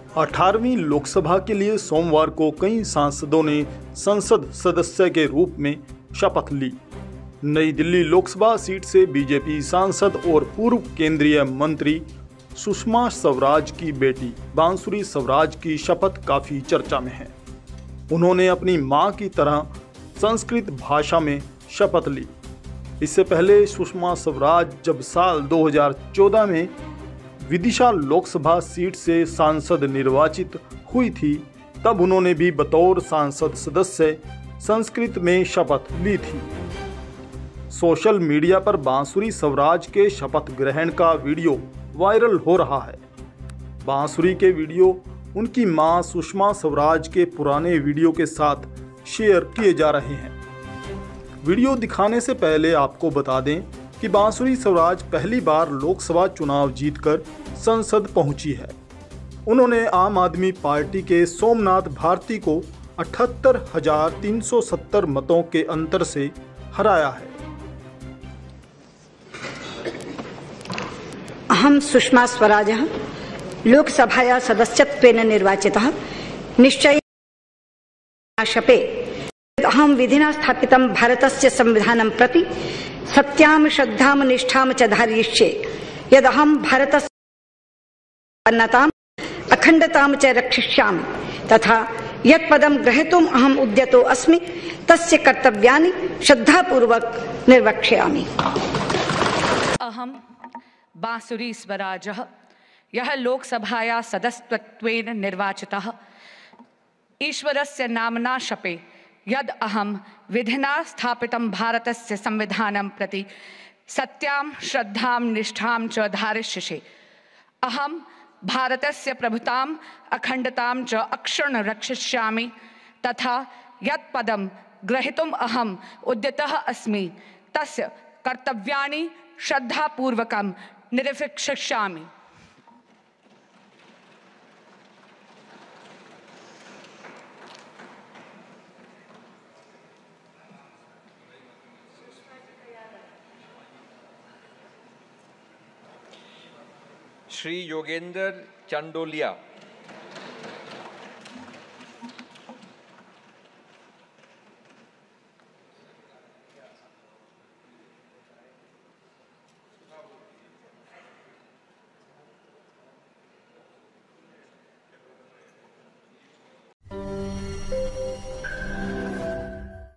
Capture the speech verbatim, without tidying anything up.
अठारहवीं लोकसभा के लिए सोमवार को कई सांसदों ने संसद सदस्य के रूप में शपथ ली। नई दिल्ली लोकसभा सीट से बीजेपी सांसद और पूर्व केंद्रीय मंत्री सुषमा स्वराज की बेटी बांसुरी स्वराज की शपथ काफी चर्चा में है। उन्होंने अपनी मां की तरह संस्कृत भाषा में शपथ ली। इससे पहले सुषमा स्वराज जब साल दो हज़ार चौदह में विदिशा लोकसभा सीट से सांसद निर्वाचित हुई थी, तब उन्होंने भी बतौर सांसद सदस्य संस्कृत में शपथ ली थी। सोशल मीडिया पर बांसुरी स्वराज के शपथ ग्रहण का वीडियो वायरल हो रहा है। बांसुरी के वीडियो उनकी मां सुषमा स्वराज के पुराने वीडियो के साथ शेयर किए जा रहे हैं। वीडियो दिखाने से पहले आपको बता दें कि बांसुरी स्वराज पहली बार लोकसभा चुनाव जीतकर संसद पहुंची है। उन्होंने आम आदमी पार्टी के सोमनाथ भारती को अठहत्तर हजार तीन सौ सत्तर मतों के अंतर से हराया है। अहम सुषमा स्वराजः लोकसभाया सदस्यत्वेन निर्वाचितः निश्चयेन शपे अहम विधिना स्थापितं भारतस्य संविधानं प्रति सत्यां श्रद्धां निष्ठां च धारयिष्ये यदहं भारतस्य अन्नताम् अखण्डतां च रक्षिष्यामि तथा यत्पदं ग्रहीतुम् अहम् उद्यतो अस्मि तस्य कर्तव्यानि श्रद्धापूर्वक निर्वक्ष्यामि। अहं बांसुरी स्वराजः यः लोकसभाया सदस्यत्वेन निर्वाचितः ईश्वरस्य नाम्ना शपे यद् अहं विधिना स्थापितं भारतस्य संविधानं प्रति सत्यां श्रद्धां निष्ठां च धारयिष्ये अहं भारतस्य प्रभुताम् अखण्डतां च अक्षुण्ण रक्षिष्यामि तथा यत् पदं ग्रहीतुम् अहम् उद्यतः अस्मि तस्य कर्तव्यानि श्रद्धापूर्वकं निर्वक्ष्यामि। श्री योगेंद्र चंडोलिया।